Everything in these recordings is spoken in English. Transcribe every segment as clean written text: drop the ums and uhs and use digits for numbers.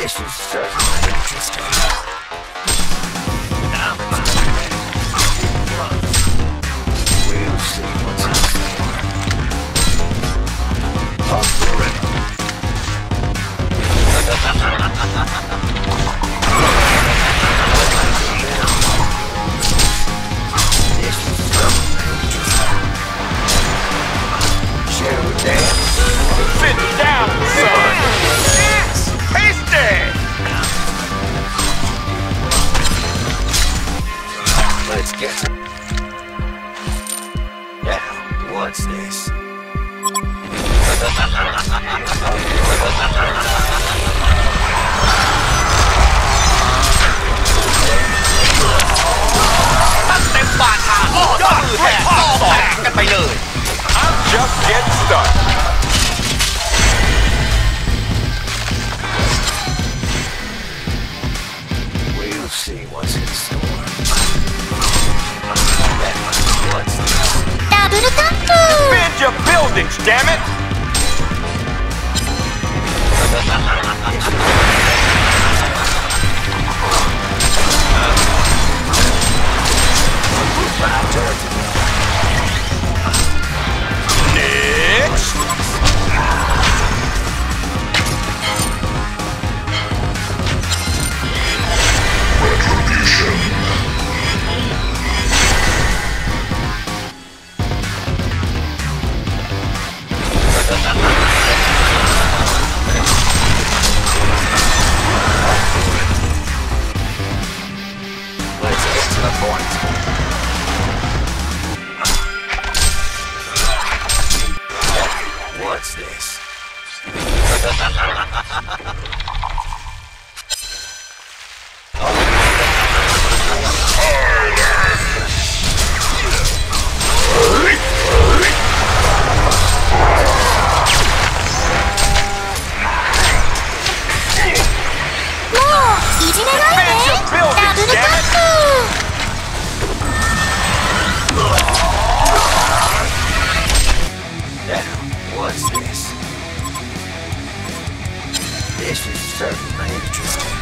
This is certainly interesting. Now we'll see what's in store. Up the river. This is certainly interesting. Shall we dance? Sit down, son! Yes! Tasty! Let's get it. Now, what's this? I'm just getting started. We'll see what's in store. What's this? Defend your buildings, damn it! Next! Retribution. Let's get to the point. What's this? What's this? This is certainly interesting.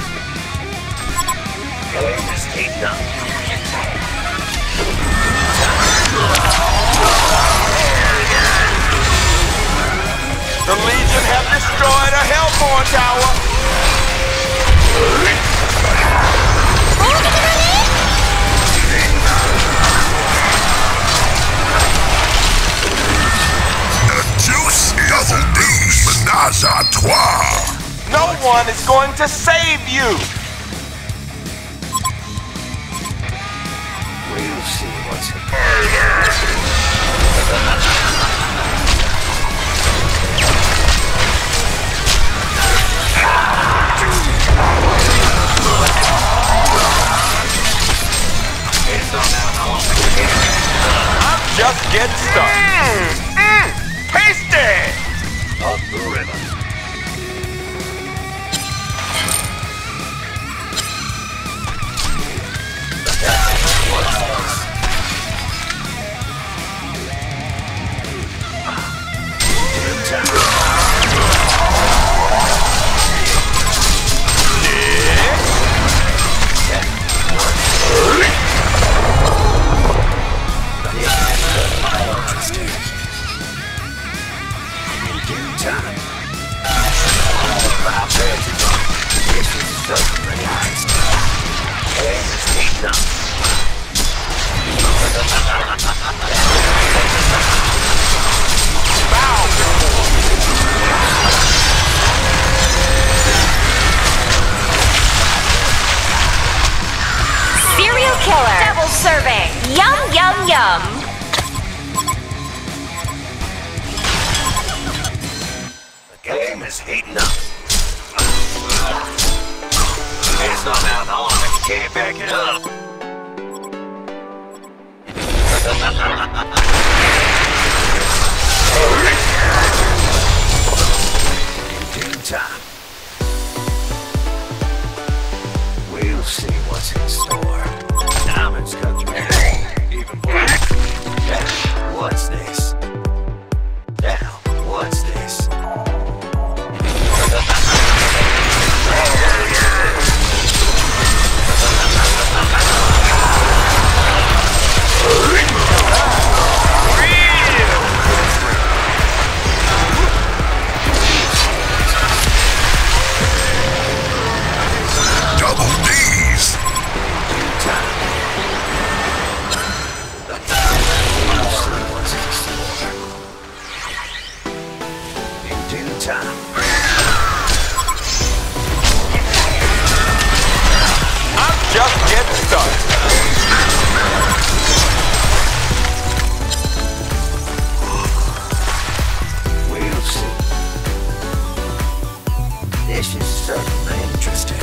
Let's keep going. The Legion have destroyed a Hellborn tower! Double deuce, menage a trois. No one is going to save you! We'll see what's in I'm just getting started. Tasty! Up the river. Serial killer. Double serving. Yum, yum, yum. The game is heating up. It's not out long if you can't back it up. In due time, we'll see what's in store. Diamonds cut through even black. Now, what's this? Now, what's this? time. I'm just getting started. We'll see. This is certainly interesting.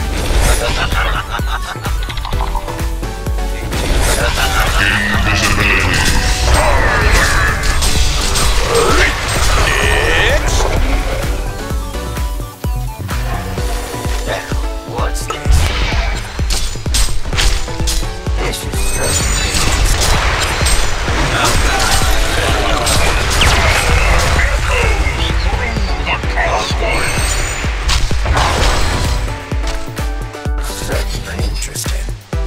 Now, what's this? This is certainly certainly interesting.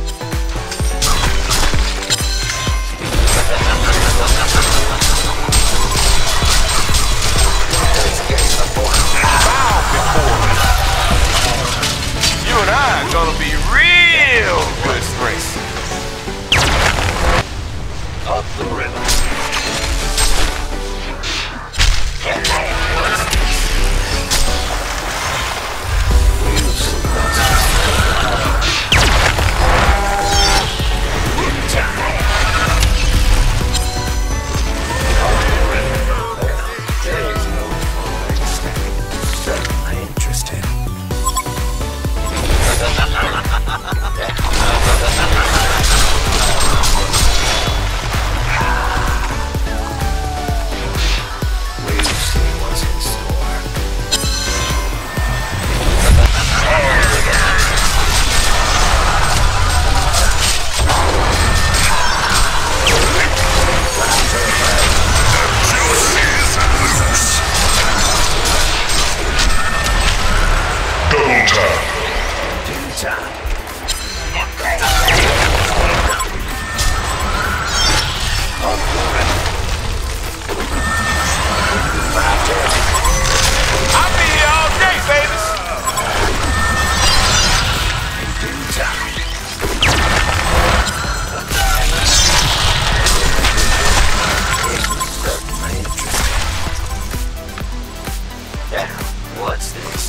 You and I are gonna be real good friends. Up the river. We'll see what's in time. Up the river. There's no mistake. Certainly interesting. We'll see what's in store. Juices loose. Double tap. Due time. Up the river. I'll be here all day, baby. Due time. Certainly interesting. Now, what's this?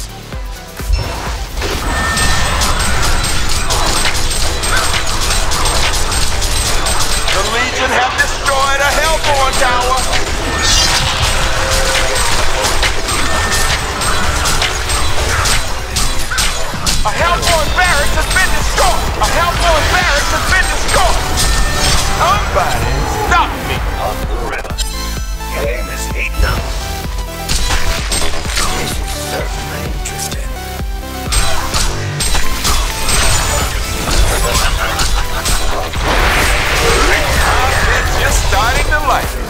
The Legion have destroyed a Hellborn tower. A Hellborn barracks has been destroyed. A Hellborn barracks has been destroyed. Somebody stop me. Up the river. Game is heating up. This is certainly interesting. I'm just starting to like it.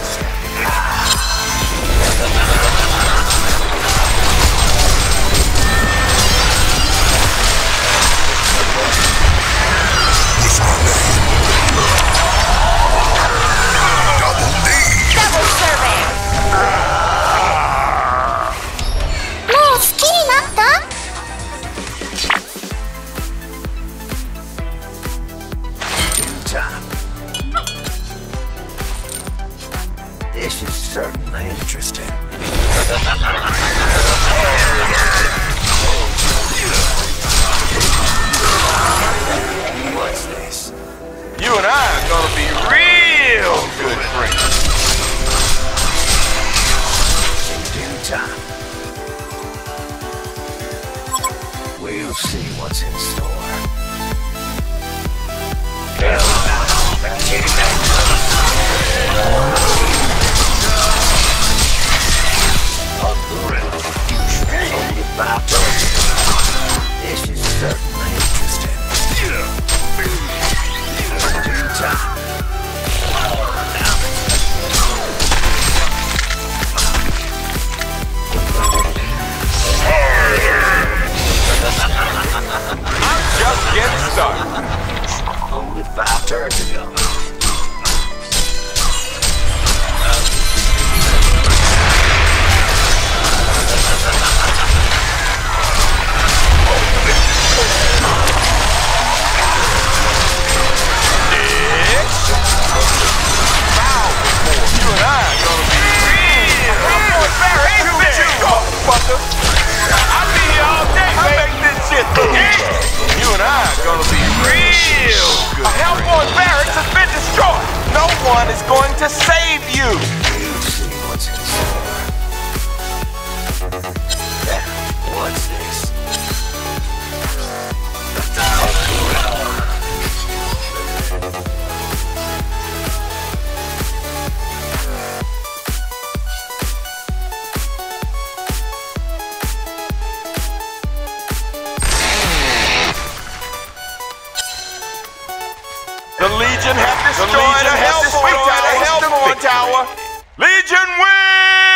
What's my name? Double D. Double serving. もう好きになった？ Due time. This is certainly interesting. What's this? You and I are gonna be real good friends. Due time. We'll see what's in store. Up the river. Only 5 turns. This is certainly interesting. Due time. I'm just getting started. Only 5 turns ago. You and I are gonna be real. Hey, you bitch, you go, fucker. Legion have destroyed a Hellborn tower. Legion wins!